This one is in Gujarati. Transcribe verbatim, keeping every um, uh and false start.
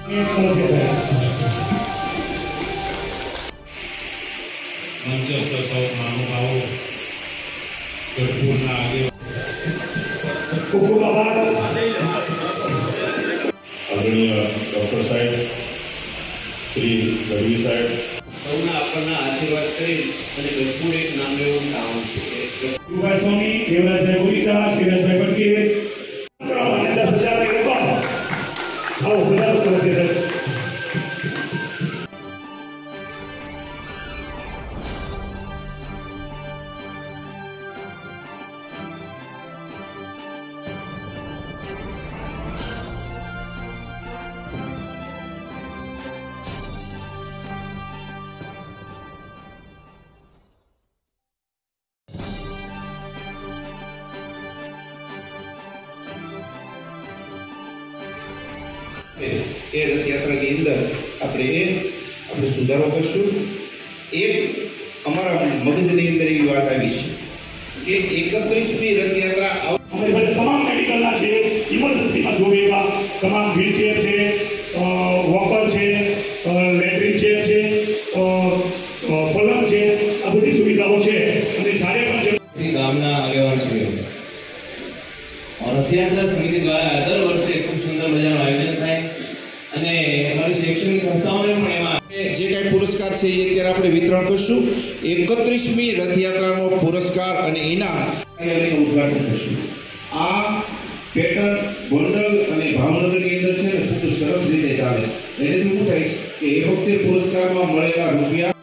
મંચસ્થ સૌ મહાનુભાવો ગઢપુરના આગેવાન ખૂબ ખૂબ આભાર આદરણીય ડૉક્ટર સાહેબ શ્રી ગઢવી સાહેબ સૌના આપણને આશીર્વાદ કરી અને ગઢપુર એક નામનું એવું ગામ છે યુવા સ્વામી દેવરાજભાઈ ઓરિસા ધીરજભાઈ ભટકે અને દસ હજાર રકમ આવો વધારો કરે છે સર એ રથયાત્રાની અંદર આપણે એ આપણે સુધારો કરશું. એક અમારા મગજની અંદર એવી વાત આવી છે કે એકત્રીસમી રથયાત્રા અમારી પાસે તમામ મેડિકલના છે, ઇમરજન્સીમાં જોવે એવા તમામ વ્હીલચેર છે, વોકર છે, લેટ્રિન ચેર છે, પલંગ છે, આ બધી સુવિધાઓ છે. અને જ્યારે પણ ગામના આગેવાન શ્રીઓ રથયાત્રા સમિતિ દ્વારા દર વર્ષે ખૂબ સુંદર મજાનું આયોજન થાય અને અમારી શૈક્ષણિક સંસ્થાઓને પણ એમાં જે કાંઈ પુરસ્કાર છે એ અત્યારે આપણે વિતરણ કરશું. એકત્રીસમી રથયાત્રાનો પુરસ્કાર અને ઇનામ ઉદ્ઘાટન કરશું. આ પેટર્ન ગોંડલ અને ભાવનગરની અંદર છે ને ખૂબ સરસ રીતે ચાલે છે. એનાથી શું થાય છે કે એ વખતે પુરસ્કારમાં મળેલા રૂપિયા